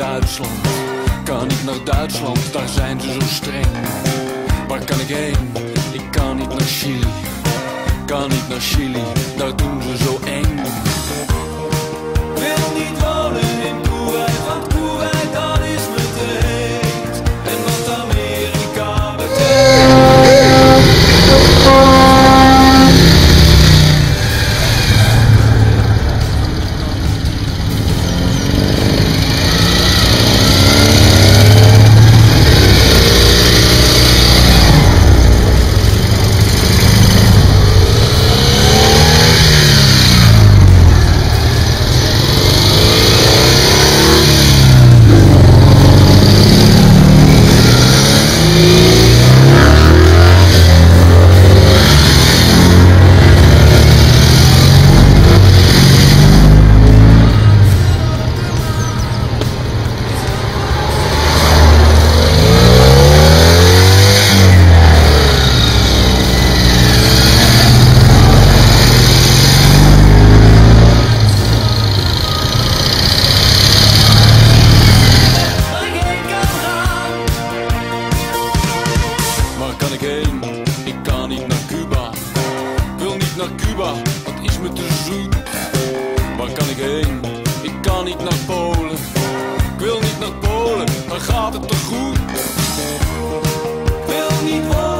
Duitsland, kan niet naar Duitsland, daar zijn ze zo streng. Waar kan ik heen? Ik kan niet naar Chili, kan niet naar Chili, daar doen ze zo eng. Wil niet wonen in Kuwait, want Kuwait dat is me te heet. En wat Amerika betekent. Ik kan niet naar Cuba, wil niet naar Cuba, dat is me te zoet. Waar kan ik heen? Ik kan niet naar Polen, ik wil niet naar Polen, daar gaat het te goed. Ik wil niet